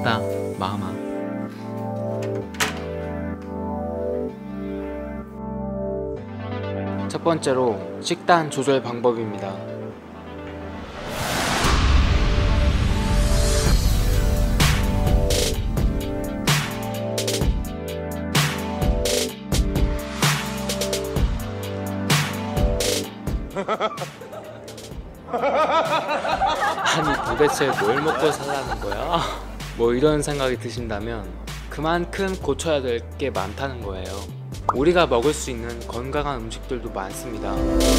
고맙다 마음아. 첫 번째로 식단 조절 방법입니다. 아니 도대체 뭘 먹고 살라는 거야? 뭐 이런 생각이 드신다면 그만큼 고쳐야 될 게 많다는 거예요. 우리가 먹을 수 있는 건강한 음식들도 많습니다.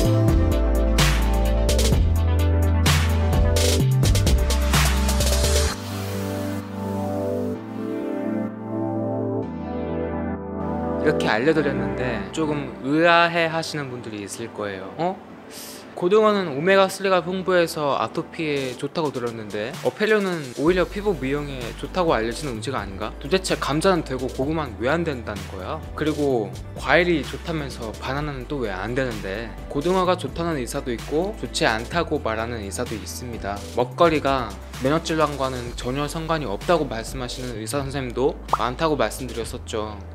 이렇게 알려드렸는데 조금 의아해 하시는 분들이 있을 거예요. 고등어는 오메가3가 풍부해서 아토피에 좋다고 들었는데 페류는 오히려 피부 미용에 좋다고 알려진 음식 아닌가? 도대체 감자는 되고 고구마는 왜 안 된다는 거야? 그리고 과일이 좋다면서 바나나는 또 왜 안 되는데? 고등어가 좋다는 의사도 있고 좋지 않다고 말하는 의사도 있습니다. 먹거리가 면역질환과는 전혀 상관이 없다고 말씀하시는 의사 선생님도 많다고 말씀드렸었죠.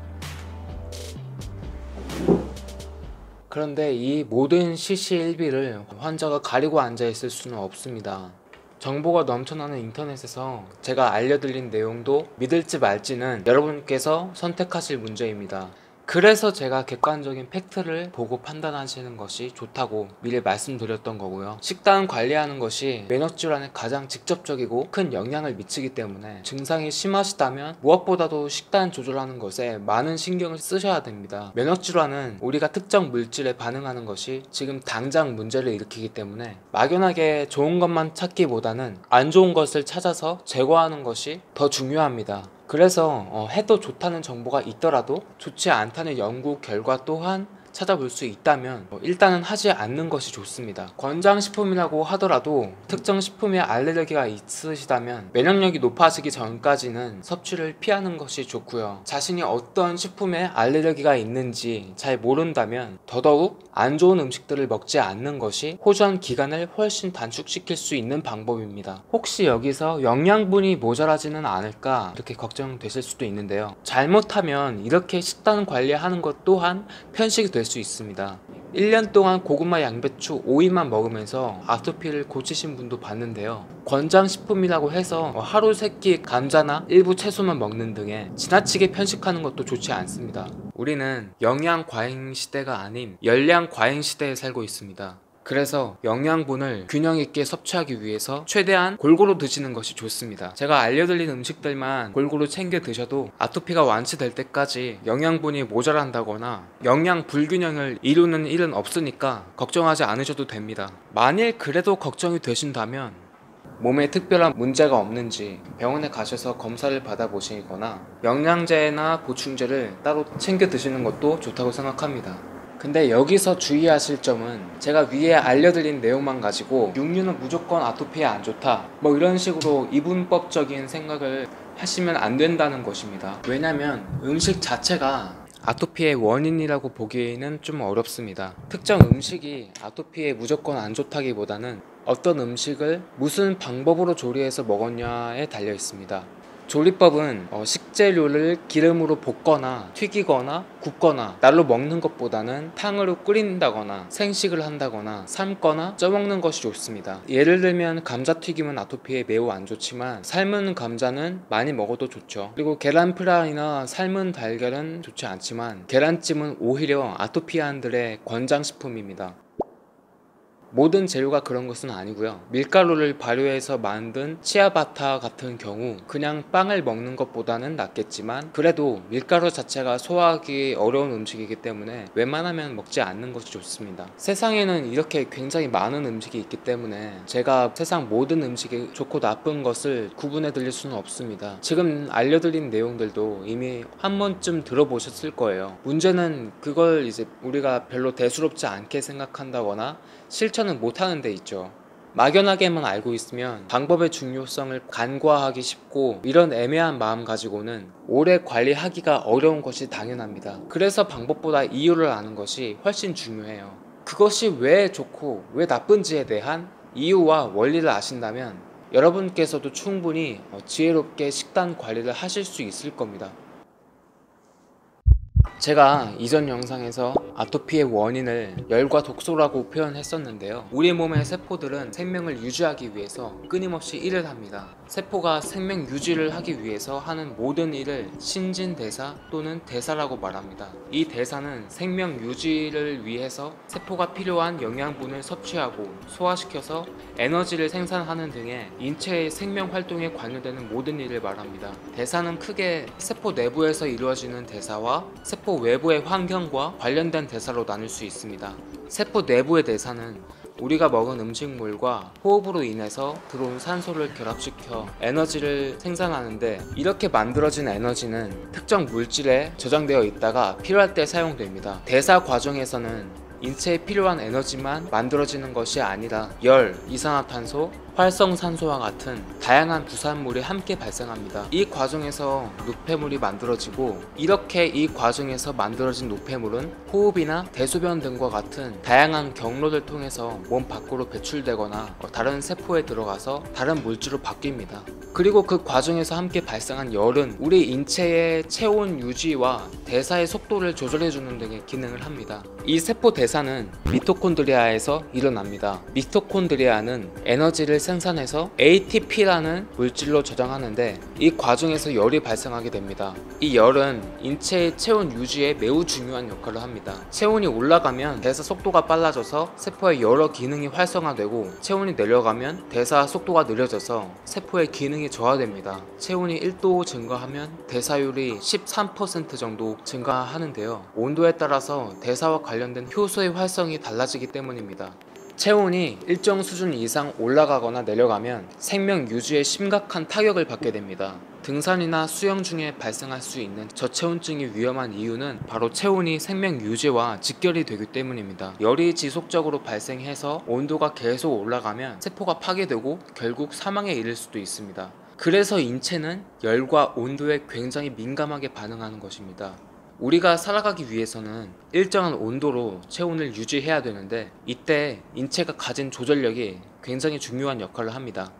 그런데 이 모든 시시일비를 환자가 가리고 앉아있을 수는 없습니다. 정보가 넘쳐나는 인터넷에서 제가 알려드린 내용도 믿을지 말지는 여러분께서 선택하실 문제입니다. 그래서 제가 객관적인 팩트를 보고 판단하시는 것이 좋다고 미리 말씀드렸던 거고요. 식단 관리하는 것이 면역질환에 가장 직접적이고 큰 영향을 미치기 때문에 증상이 심하시다면 무엇보다도 식단 조절하는 것에 많은 신경을 쓰셔야 됩니다. 면역질환은 우리가 특정 물질에 반응하는 것이 지금 당장 문제를 일으키기 때문에 막연하게 좋은 것만 찾기보다는 안 좋은 것을 찾아서 제거하는 것이 더 중요합니다. 그래서 해도 좋다는 정보가 있더라도 좋지 않다는 연구 결과 또한 찾아볼 수 있다면 일단은 하지 않는 것이 좋습니다. 권장식품이라고 하더라도 특정 식품에 알레르기가 있으시다면 면역력이 높아지기 전까지는 섭취를 피하는 것이 좋고요. 자신이 어떤 식품에 알레르기가 있는지 잘 모른다면 더더욱 안 좋은 음식들을 먹지 않는 것이 호전 기간을 훨씬 단축시킬 수 있는 방법입니다. 혹시 여기서 영양분이 모자라지는 않을까 이렇게 걱정되실 수도 있는데요. 잘못하면 이렇게 식단 관리하는 것 또한 편식이 될 수 있습니다. 1년 동안 고구마, 양배추, 오이만 먹으면서 아토피를 고치신 분도 봤는데요. 권장식품이라고 해서 하루 3끼 감자나 일부 채소만 먹는 등의 지나치게 편식하는 것도 좋지 않습니다. 우리는 영양 과잉 시대가 아닌 열량 과잉 시대에 살고 있습니다. 그래서 영양분을 균형 있게 섭취하기 위해서 최대한 골고루 드시는 것이 좋습니다. 제가 알려드린 음식들만 골고루 챙겨 드셔도 아토피가 완치될 때까지 영양분이 모자란다거나 영양 불균형을 이루는 일은 없으니까 걱정하지 않으셔도 됩니다. 만일 그래도 걱정이 되신다면 몸에 특별한 문제가 없는지 병원에 가셔서 검사를 받아보시거나 영양제나 보충제를 따로 챙겨 드시는 것도 좋다고 생각합니다. 근데 여기서 주의하실 점은 제가 위에 알려드린 내용만 가지고 육류는 무조건 아토피에 안 좋다 뭐 이런 식으로 이분법적인 생각을 하시면 안 된다는 것입니다. 왜냐면 음식 자체가 아토피의 원인이라고 보기에는 좀 어렵습니다. 특정 음식이 아토피에 무조건 안 좋다기보다는 어떤 음식을 무슨 방법으로 조리해서 먹었냐에 달려 있습니다. 조리법은 식재료를 기름으로 볶거나 튀기거나 굽거나 날로 먹는 것보다는 탕으로 끓인다거나 생식을 한다거나 삶거나 쪄먹는 것이 좋습니다. 예를 들면 감자튀김은 아토피에 매우 안 좋지만 삶은 감자는 많이 먹어도 좋죠. 그리고 계란 프라이나 삶은 달걀은 좋지 않지만 계란찜은 오히려 아토피아인들의 권장식품입니다. 모든 재료가 그런 것은 아니고요. 밀가루를 발효해서 만든 치아바타 같은 경우 그냥 빵을 먹는 것보다는 낫겠지만 그래도 밀가루 자체가 소화하기 어려운 음식이기 때문에 웬만하면 먹지 않는 것이 좋습니다. 세상에는 이렇게 굉장히 많은 음식이 있기 때문에 제가 세상 모든 음식이 좋고 나쁜 것을 구분해 드릴 수는 없습니다. 지금 알려드린 내용들도 이미 한 번쯤 들어보셨을 거예요. 문제는 그걸 이제 우리가 별로 대수롭지 않게 생각한다거나 실천은 못하는 데 있죠. 막연하게만 알고 있으면 방법의 중요성을 간과하기 쉽고 이런 애매한 마음 가지고는 오래 관리하기가 어려운 것이 당연합니다. 그래서 방법보다 이유를 아는 것이 훨씬 중요해요. 그것이 왜 좋고 왜 나쁜지에 대한 이유와 원리를 아신다면 여러분께서도 충분히 지혜롭게 식단 관리를 하실 수 있을 겁니다. 제가 이전 영상에서 아토피의 원인을 열과 독소라고 표현했었는데요. 우리 몸의 세포들은 생명을 유지하기 위해서 끊임없이 일을 합니다. 세포가 생명 유지를 하기 위해서 하는 모든 일을 신진대사 또는 대사라고 말합니다. 이 대사는 생명 유지를 위해서 세포가 필요한 영양분을 섭취하고 소화시켜서 에너지를 생산하는 등의 인체의 생명 활동에 관여되는 모든 일을 말합니다. 대사는 크게 세포 내부에서 이루어지는 대사와 세포 외부의 환경과 관련된 대사로 나눌 수 있습니다. 세포 내부의 대사는 우리가 먹은 음식물과 호흡으로 인해서 들어온 산소를 결합시켜 에너지를 생산하는데, 이렇게 만들어진 에너지는 특정 물질에 저장되어 있다가 필요할 때 사용됩니다. 대사 과정에서는 인체에 필요한 에너지만 만들어지는 것이 아니라 열, 이산화탄소, 활성산소와 같은 다양한 부산물이 함께 발생합니다. 이 과정에서 노폐물이 만들어지고, 이렇게 이 과정에서 만들어진 노폐물은 호흡이나 대소변 등과 같은 다양한 경로를 통해서 몸 밖으로 배출되거나 다른 세포에 들어가서 다른 물질로 바뀝니다. 그리고 그 과정에서 함께 발생한 열은 우리 인체의 체온 유지와 대사의 속도를 조절해주는 등의 기능을 합니다. 이 세포 대사는 미토콘드리아에서 일어납니다. 미토콘드리아는 에너지를 생산해서 ATP라는 물질로 저장하는데, 이 과정에서 열이 발생하게 됩니다. 이 열은 인체의 체온 유지에 매우 중요한 역할을 합니다. 체온이 올라가면 대사 속도가 빨라져서 세포의 여러 기능이 활성화되고, 체온이 내려가면 대사 속도가 느려져서 세포의 기능이 저하됩니다. 체온이 1도 증가하면 대사율이 13% 정도 증가하는데요. 온도에 따라서 대사와 관련된 효소의 활성이 달라지기 때문입니다. 체온이 일정 수준 이상 올라가거나 내려가면 생명 유지에 심각한 타격을 받게 됩니다. 등산이나 수영 중에 발생할 수 있는 저체온증이 위험한 이유는 바로 체온이 생명 유지와 직결이 되기 때문입니다. 열이 지속적으로 발생해서 온도가 계속 올라가면 세포가 파괴되고 결국 사망에 이를 수도 있습니다. 그래서 인체는 열과 온도에 굉장히 민감하게 반응하는 것입니다. 우리가 살아가기 위해서는 일정한 온도로 체온을 유지해야 되는데, 이때 인체가 가진 조절력이 굉장히 중요한 역할을 합니다.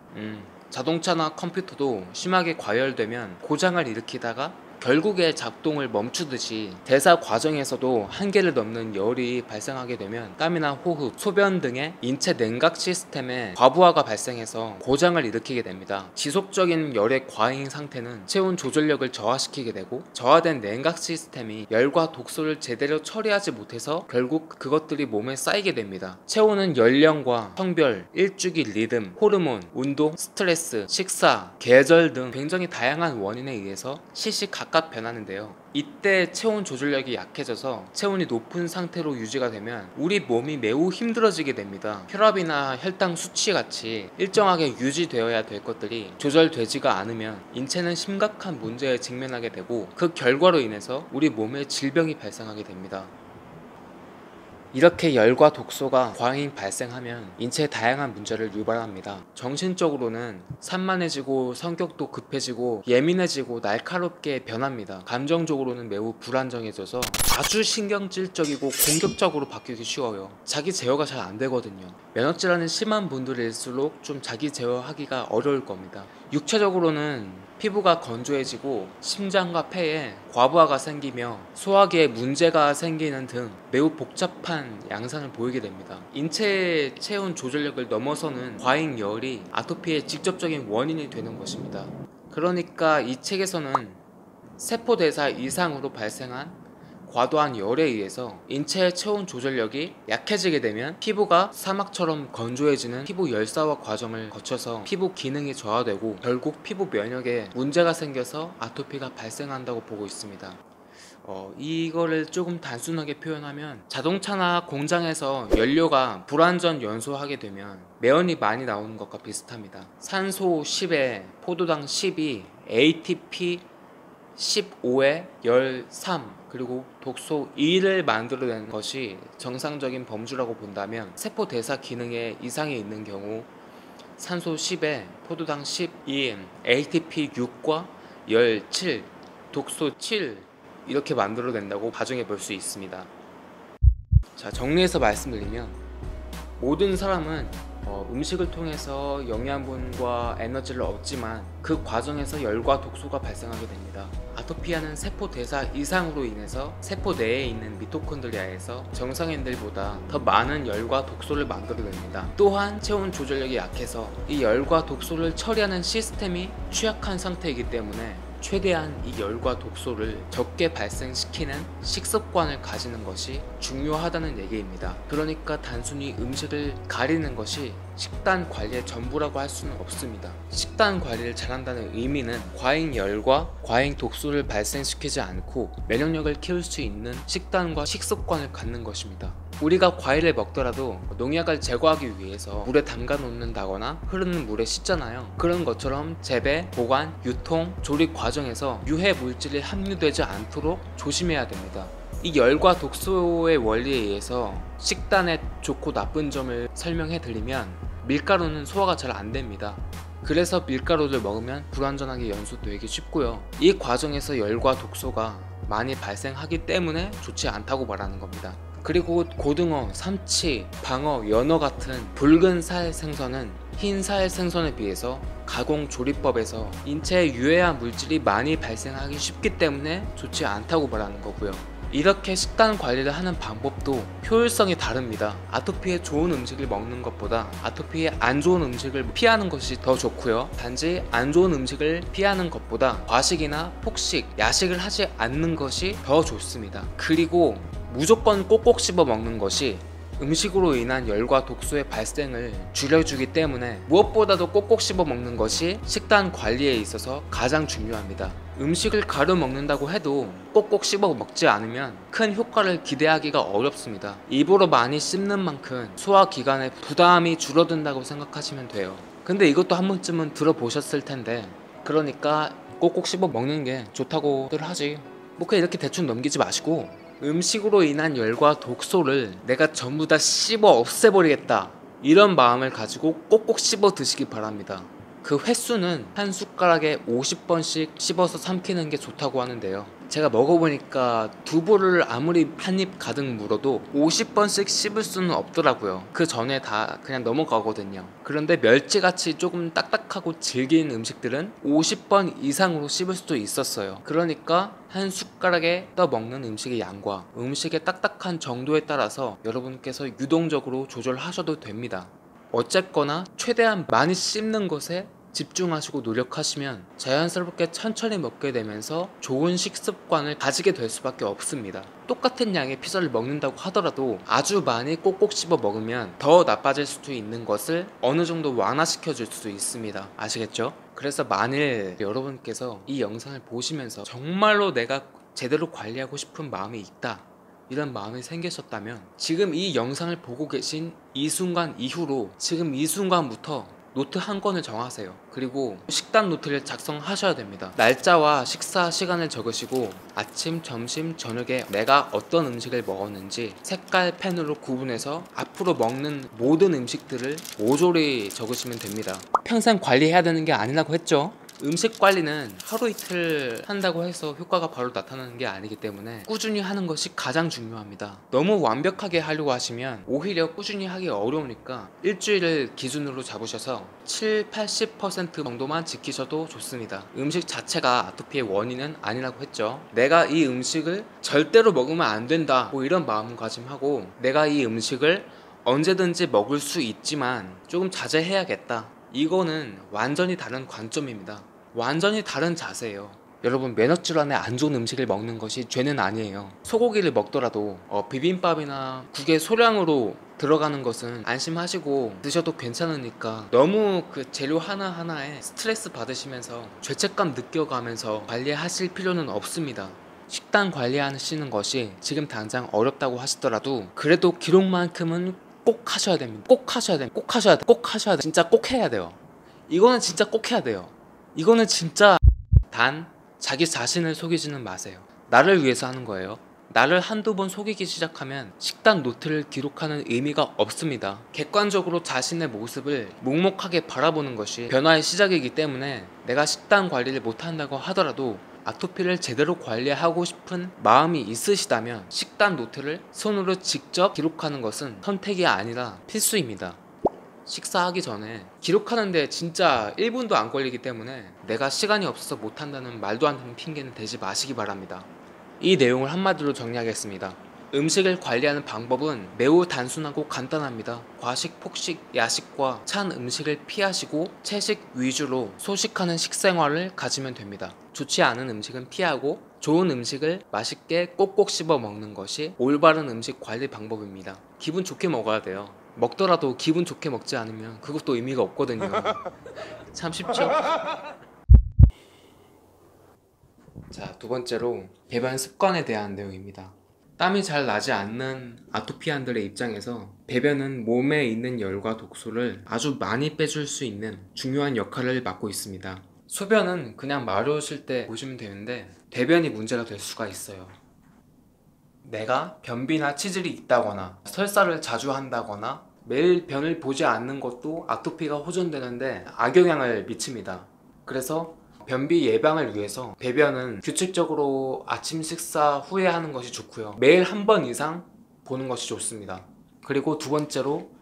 자동차나 컴퓨터도 심하게 과열되면 고장을 일으키다가 결국에 작동을 멈추듯이 대사 과정에서도 한계를 넘는 열이 발생하게 되면 땀이나 호흡, 소변 등의 인체 냉각 시스템에 과부하가 발생해서 고장을 일으키게 됩니다. 지속적인 열의 과잉 상태는 체온 조절력을 저하시키게 되고, 저하된 냉각 시스템이 열과 독소를 제대로 처리하지 못해서 결국 그것들이 몸에 쌓이게 됩니다. 체온은 연령과 성별, 일주기 리듬, 호르몬, 운동, 스트레스, 식사, 계절 등 굉장히 다양한 원인에 의해서 시시각각 변하는데요. 이때 체온 조절력이 약해져서 체온이 높은 상태로 유지가 되면 우리 몸이 매우 힘들어지게 됩니다. 혈압이나 혈당 수치 같이 일정하게 유지되어야 될 것들이 조절되지가 않으면 인체는 심각한 문제에 직면하게 되고, 그 결과로 인해서 우리 몸에 질병이 발생하게 됩니다. 이렇게 열과 독소가 과잉 발생하면 인체에 다양한 문제를 유발합니다. 정신적으로는 산만해지고 성격도 급해지고 예민해지고 날카롭게 변합니다. 감정적으로는 매우 불안정해져서 아주 신경질적이고 공격적으로 바뀌기 쉬워요. 자기 제어가 잘 안 되거든요. 면역질환이 심한 분들일수록 좀 자기 제어하기가 어려울 겁니다. 육체적으로는 피부가 건조해지고 심장과 폐에 과부하가 생기며 소화기에 문제가 생기는 등 매우 복잡한 양상을 보이게 됩니다. 인체의 체온 조절력을 넘어서는 과잉 열이 아토피의 직접적인 원인이 되는 것입니다. 그러니까 이 책에서는 세포대사 이상으로 발생한 과도한 열에 의해서 인체의 체온 조절력이 약해지게 되면 피부가 사막처럼 건조해지는 피부 열사화 과정을 거쳐서 피부 기능이 저하되고 결국 피부 면역에 문제가 생겨서 아토피가 발생한다고 보고 있습니다. 이거를 조금 단순하게 표현하면, 자동차나 공장에서 연료가 불완전 연소하게 되면 매연이 많이 나오는 것과 비슷합니다. 산소 10에 포도당 12, ATP 15에 열 3, 그리고 독소 2를 만들어내는 것이 정상적인 범주라고 본다면, 세포 대사 기능에 이상이 있는 경우 산소 10에 포도당 12, ATP 6과 열 7, 독소 7 이렇게 만들어낸다고 가정해 볼 수 있습니다. 자, 정리해서 말씀드리면 모든 사람은 음식을 통해서 영양분과 에너지를 얻지만 그 과정에서 열과 독소가 발생하게 됩니다. 아토피아는 세포 대사 이상으로 인해서 세포 내에 있는 미토콘드리아에서 정상인들보다 더 많은 열과 독소를 만들어냅니다. 또한 체온 조절력이 약해서 이 열과 독소를 처리하는 시스템이 취약한 상태이기 때문에 최대한 이 열과 독소를 적게 발생시키는 식습관을 가지는 것이 중요하다는 얘기입니다. 그러니까 단순히 음식을 가리는 것이 식단 관리의 전부라고 할 수는 없습니다. 식단 관리를 잘한다는 의미는 과잉 열과 과잉 독소를 발생시키지 않고 면역력을 키울 수 있는 식단과 식습관을 갖는 것입니다. 우리가 과일을 먹더라도 농약을 제거하기 위해서 물에 담가 놓는다거나 흐르는 물에 씻잖아요. 그런 것처럼 재배, 보관, 유통, 조리 과정에서 유해 물질이 함유되지 않도록 조심해야 됩니다. 이 열과 독소의 원리에 의해서 식단의 좋고 나쁜 점을 설명해 드리면 밀가루는 소화가 잘 안 됩니다. 그래서 밀가루를 먹으면 불완전하게 연소되기 쉽고요. 이 과정에서 열과 독소가 많이 발생하기 때문에 좋지 않다고 말하는 겁니다. 그리고 고등어, 삼치, 방어, 연어 같은 붉은 살 생선은 흰 살 생선에 비해서 가공 조리법에서 인체에 유해한 물질이 많이 발생하기 쉽기 때문에 좋지 않다고 말하는 거고요. 이렇게 식단 관리를 하는 방법도 효율성이 다릅니다. 아토피에 좋은 음식을 먹는 것보다 아토피에 안 좋은 음식을 피하는 것이 더 좋고요. 단지 안 좋은 음식을 피하는 것보다 과식이나 폭식, 야식을 하지 않는 것이 더 좋습니다. 그리고 무조건 꼭꼭 씹어 먹는 것이 음식으로 인한 열과 독소의 발생을 줄여주기 때문에 무엇보다도 꼭꼭 씹어 먹는 것이 식단 관리에 있어서 가장 중요합니다. 음식을 가려 먹는다고 해도 꼭꼭 씹어 먹지 않으면 큰 효과를 기대하기가 어렵습니다. 입으로 많이 씹는 만큼 소화기관에 부담이 줄어든다고 생각하시면 돼요. 근데 이것도 한 번쯤은 들어보셨을 텐데, 그러니까 꼭꼭 씹어 먹는 게 좋다고들 하지. 뭐 그냥 이렇게 대충 넘기지 마시고 음식으로 인한 열과 독소를 내가 전부 다 씹어 없애버리겠다, 이런 마음을 가지고 꼭꼭 씹어 드시기 바랍니다. 그 횟수는 한 숟가락에 50번씩 씹어서 삼키는 게 좋다고 하는데요. 제가 먹어보니까 두부를 아무리 한 입 가득 물어도 50번씩 씹을 수는 없더라고요. 그 전에 다 그냥 넘어가거든요. 그런데 멸치같이 조금 딱딱하고 질긴 음식들은 50번 이상으로 씹을 수도 있었어요. 그러니까 한 숟가락에 떠먹는 음식의 양과 음식의 딱딱한 정도에 따라서 여러분께서 유동적으로 조절하셔도 됩니다. 어쨌거나 최대한 많이 씹는 것에 집중하시고 노력하시면 자연스럽게 천천히 먹게 되면서 좋은 식습관을 가지게 될 수밖에 없습니다. 똑같은 양의 피자를 먹는다고 하더라도 아주 많이 꼭꼭 씹어 먹으면 더 나빠질 수도 있는 것을 어느 정도 완화시켜 줄 수도 있습니다. 아시겠죠? 그래서 만일 여러분께서 이 영상을 보시면서 정말로 내가 제대로 관리하고 싶은 마음이 있다, 이런 마음이 생기셨다면 지금 이 영상을 보고 계신 이 순간 이후로 지금 이 순간부터 노트 한 권을 정하세요. 그리고 식단 노트를 작성하셔야 됩니다. 날짜와 식사 시간을 적으시고 아침, 점심, 저녁에 내가 어떤 음식을 먹었는지 색깔 펜으로 구분해서 앞으로 먹는 모든 음식들을 모조리 적으시면 됩니다. 평생 관리해야 되는 게 아니라고 했죠. 음식 관리는 하루 이틀 한다고 해서 효과가 바로 나타나는 게 아니기 때문에 꾸준히 하는 것이 가장 중요합니다. 너무 완벽하게 하려고 하시면 오히려 꾸준히 하기 어려우니까 일주일을 기준으로 잡으셔서 7-80% 정도만 지키셔도 좋습니다. 음식 자체가 아토피의 원인은 아니라고 했죠. 내가 이 음식을 절대로 먹으면 안 된다, 뭐 이런 마음가짐하고 내가 이 음식을 언제든지 먹을 수 있지만 조금 자제해야겠다, 이거는 완전히 다른 관점입니다. 완전히 다른 자세예요. 여러분, 면역질환에 안 좋은 음식을 먹는 것이 죄는 아니에요. 소고기를 먹더라도 비빔밥이나 국에 소량으로 들어가는 것은 안심하시고 드셔도 괜찮으니까 너무 그 재료 하나하나에 스트레스 받으시면서 죄책감 느껴가면서 관리하실 필요는 없습니다. 식단 관리하시는 것이 지금 당장 어렵다고 하시더라도 그래도 기록만큼은 꼭 하셔야 됩니다. 꼭 하셔야 됩니다. 꼭 하셔야 돼. 꼭 하셔야 돼. 진짜 꼭 해야 돼요. 이거는 진짜 꼭 해야 돼요. 이거는 진짜. 단 자기 자신을 속이지는 마세요. 나를 위해서 하는 거예요. 나를 한두 번 속이기 시작하면 식단 노트를 기록하는 의미가 없습니다. 객관적으로 자신의 모습을 묵묵하게 바라보는 것이 변화의 시작이기 때문에 내가 식단 관리를 못한다고 하더라도 아토피를 제대로 관리하고 싶은 마음이 있으시다면 식단 노트를 손으로 직접 기록하는 것은 선택이 아니라 필수입니다. 식사하기 전에 기록하는데 진짜 1분도 안 걸리기 때문에 내가 시간이 없어서 못한다는 말도 안 되는 핑계는 대지 마시기 바랍니다. 이 내용을 한마디로 정리하겠습니다. 음식을 관리하는 방법은 매우 단순하고 간단합니다. 과식, 폭식, 야식과 찬 음식을 피하시고 채식 위주로 소식하는 식생활을 가지면 됩니다. 좋지 않은 음식은 피하고 좋은 음식을 맛있게 꼭꼭 씹어 먹는 것이 올바른 음식 관리 방법입니다. 기분 좋게 먹어야 돼요. 먹더라도 기분 좋게 먹지 않으면 그것도 의미가 없거든요. 참 쉽죠? 자, 두 번째로 배변 습관에 대한 내용입니다. 땀이 잘 나지 않는 아토피안들의 입장에서 배변은 몸에 있는 열과 독소를 아주 많이 빼줄 수 있는 중요한 역할을 맡고 있습니다. 소변은 그냥 마려우실 때 보시면 되는데 대변이 문제가 될 수가 있어요. 내가 변비나 치질이 있다거나 설사를 자주 한다거나 매일 변을 보지 않는 것도 아토피가 호전되는데 악영향을 미칩니다. 그래서 변비 예방을 위해서 배변은 규칙적으로 아침 식사 후에 하는 것이 좋고요. 매일 한 번 이상 보는 것이 좋습니다. 그리고 두 번째로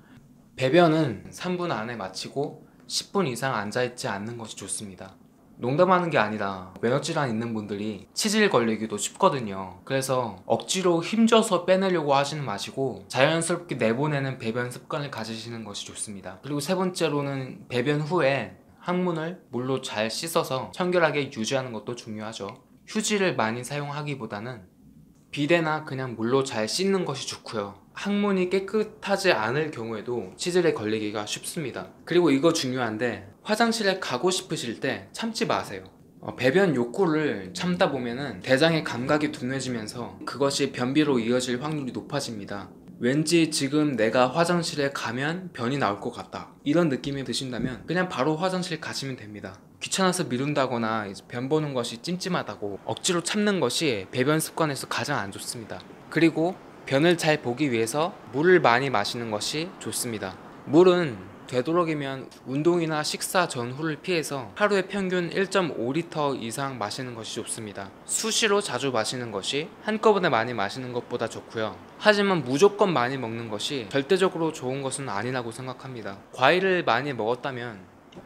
배변은 3분 안에 마치고 10분 이상 앉아있지 않는 것이 좋습니다. 농담하는 게 아니라 면역질환 있는 분들이 치질 걸리기도 쉽거든요. 그래서 억지로 힘줘서 빼내려고 하지는 마시고 자연스럽게 내보내는 배변 습관을 가지시는 것이 좋습니다. 그리고 세 번째로는 배변 후에 항문을 물로 잘 씻어서 청결하게 유지하는 것도 중요하죠. 휴지를 많이 사용하기보다는 비데나 그냥 물로 잘 씻는 것이 좋고요. 항문이 깨끗하지 않을 경우에도 치질에 걸리기가 쉽습니다. 그리고 이거 중요한데 화장실에 가고 싶으실 때 참지 마세요. 배변 욕구를 참다 보면은 대장의 감각이 둔해지면서 그것이 변비로 이어질 확률이 높아집니다. 왠지 지금 내가 화장실에 가면 변이 나올 것 같다, 이런 느낌이 드신다면 그냥 바로 화장실 가시면 됩니다. 귀찮아서 미룬다거나 변 보는 것이 찜찜하다고 억지로 참는 것이 배변 습관에서 가장 안 좋습니다. 그리고 변을 잘 보기 위해서 물을 많이 마시는 것이 좋습니다. 물은 되도록이면 운동이나 식사 전후를 피해서 하루에 평균 1.5리터 이상 마시는 것이 좋습니다. 수시로 자주 마시는 것이 한꺼번에 많이 마시는 것보다 좋고요. 하지만 무조건 많이 먹는 것이 절대적으로 좋은 것은 아니라고 생각합니다. 과일을 많이 먹었다면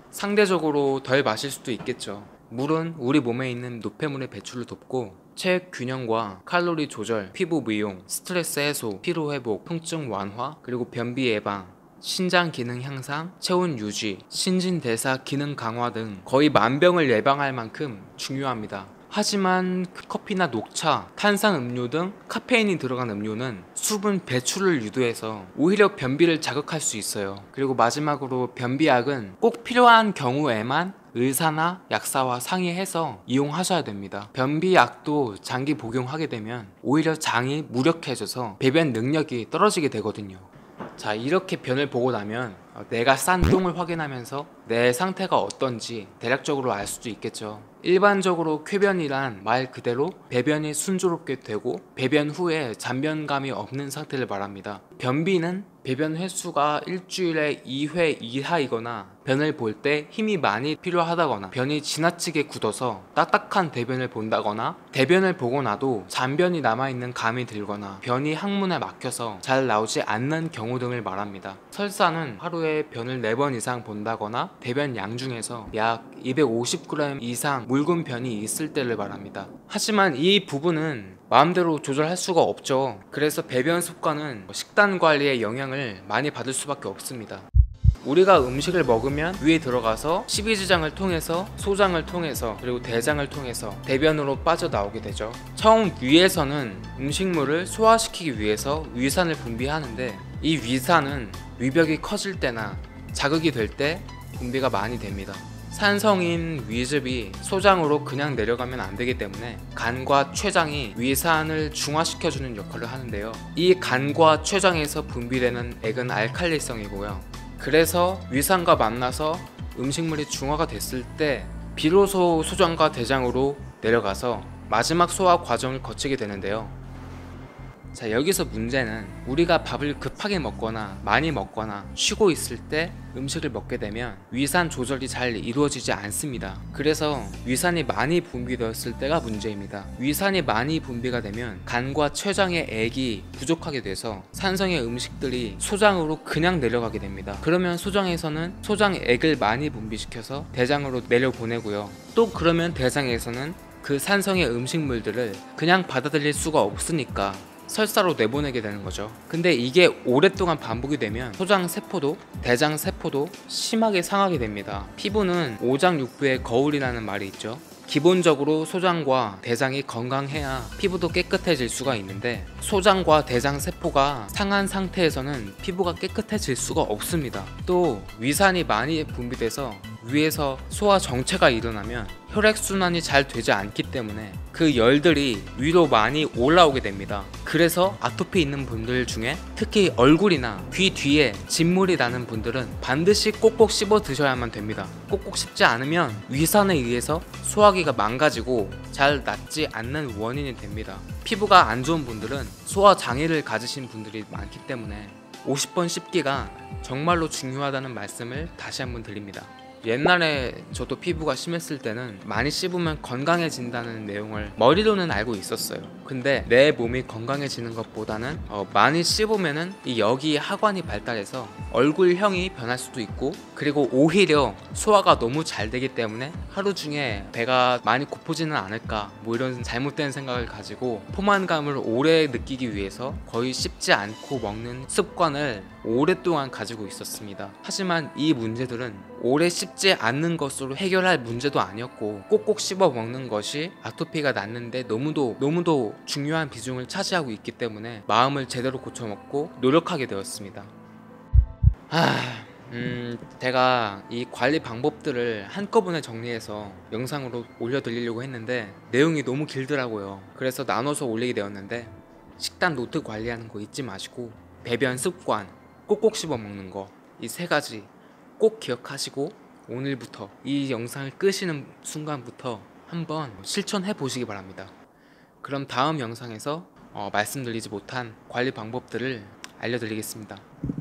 상대적으로 덜 마실 수도 있겠죠. 물은 우리 몸에 있는 노폐물의 배출을 돕고 체액 균형과 칼로리 조절, 피부 미용, 스트레스 해소, 피로 회복, 통증 완화, 그리고 변비 예방, 신장 기능 향상, 체온 유지, 신진대사 기능 강화 등 거의 만병을 예방할 만큼 중요합니다. 하지만 커피나 녹차, 탄산음료 등 카페인이 들어간 음료는 수분 배출을 유도해서 오히려 변비를 자극할 수 있어요. 그리고 마지막으로 변비약은 꼭 필요한 경우에만 의사나 약사와 상의해서 이용하셔야 됩니다. 변비약도 장기 복용하게 되면 오히려 장이 무력해져서 배변 능력이 떨어지게 되거든요. 자, 이렇게 변을 보고 나면 내가 싼 똥을 확인하면서 내 상태가 어떤지 대략적으로 알 수도 있겠죠. 일반적으로 쾌변이란 말 그대로 배변이 순조롭게 되고 배변 후에 잔변감이 없는 상태를 말합니다. 변비는 배변 횟수가 일주일에 2회 이하이거나 변을 볼 때 힘이 많이 필요하다거나 변이 지나치게 굳어서 딱딱한 대변을 본다거나 대변을 보고 나도 잔변이 남아있는 감이 들거나 변이 항문에 막혀서 잘 나오지 않는 경우 등을 말합니다. 설사는 하루에 변을 4번 이상 본다거나 대변 양 중에서 약 250g 이상 묽은 변이 있을 때를 말합니다. 하지만 이 부분은 마음대로 조절할 수가 없죠. 그래서 배변 습관은 식단 관리에 영향을 많이 받을 수밖에 없습니다. 우리가 음식을 먹으면 위에 들어가서 식이지장을 통해서 소장을 통해서 그리고 대장을 통해서 대변으로 빠져나오게 되죠. 처음 위에서는 음식물을 소화시키기 위해서 위산을 분비하는데 이 위산은 위벽이 커질 때나 자극이 될 때 분비가 많이 됩니다. 산성인 위즙이 소장으로 그냥 내려가면 안 되기 때문에 간과 췌장이 위산을 중화시켜주는 역할을 하는데요. 이 간과 췌장에서 분비되는 액은 알칼리성이고요. 그래서 위산과 만나서 음식물이 중화가 됐을 때 비로소 소장과 대장으로 내려가서 마지막 소화 과정을 거치게 되는데요. 자, 여기서 문제는 우리가 밥을 급하게 먹거나 많이 먹거나 쉬고 있을 때 음식을 먹게 되면 위산 조절이 잘 이루어지지 않습니다. 그래서 위산이 많이 분비되었을 때가 문제입니다. 위산이 많이 분비가 되면 간과 췌장의 액이 부족하게 돼서 산성의 음식들이 소장으로 그냥 내려가게 됩니다. 그러면 소장에서는 소장액을 많이 분비시켜서 대장으로 내려보내고요. 또 그러면 대장에서는 그 산성의 음식물들을 그냥 받아들일 수가 없으니까 설사로 내보내게 되는 거죠. 근데 이게 오랫동안 반복이 되면 소장 세포도 대장 세포도 심하게 상하게 됩니다. 피부는 오장육부의 거울이라는 말이 있죠. 기본적으로 소장과 대장이 건강해야 피부도 깨끗해질 수가 있는데 소장과 대장 세포가 상한 상태에서는 피부가 깨끗해질 수가 없습니다. 또 위산이 많이 분비돼서 위에서 소화 정체가 일어나면 혈액순환이 잘 되지 않기 때문에 그 열들이 위로 많이 올라오게 됩니다. 그래서 아토피 있는 분들 중에 특히 얼굴이나 귀 뒤에 진물이 나는 분들은 반드시 꼭꼭 씹어 드셔야만 됩니다. 꼭꼭 씹지 않으면 위산에 의해서 소화기가 망가지고 잘 낫지 않는 원인이 됩니다. 피부가 안 좋은 분들은 소화 장애를 가지신 분들이 많기 때문에 50번 씹기가 정말로 중요하다는 말씀을 다시 한번 드립니다. 옛날에 저도 피부가 심했을 때는 많이 씹으면 건강해진다는 내용을 머리로는 알고 있었어요. 근데 내 몸이 건강해지는 것보다는 많이 씹으면은 이 여기 하관이 발달해서 얼굴형이 변할 수도 있고, 그리고 오히려 소화가 너무 잘 되기 때문에 하루 중에 배가 많이 고프지는 않을까, 뭐 이런 잘못된 생각을 가지고 포만감을 오래 느끼기 위해서 거의 씹지 않고 먹는 습관을 오랫동안 가지고 있었습니다. 하지만 이 문제들은 오래 씹지 않는 것으로 해결할 문제도 아니었고, 꼭꼭 씹어 먹는 것이 아토피가 낫는데 너무도 중요한 비중을 차지하고 있기 때문에 마음을 제대로 고쳐먹고 노력하게 되었습니다. 제가 이 관리 방법들을 한꺼번에 정리해서 영상으로 올려드리려고 했는데 내용이 너무 길더라고요. 그래서 나눠서 올리게 되었는데, 식단 노트 관리하는 거 잊지 마시고 배변 습관, 꼭꼭 씹어 먹는 거, 이 세 가지 꼭 기억하시고 오늘부터 이 영상을 끄시는 순간부터 한번 실천해 보시기 바랍니다. 그럼 다음 영상에서 말씀드리지 못한 관리 방법들을 알려드리겠습니다.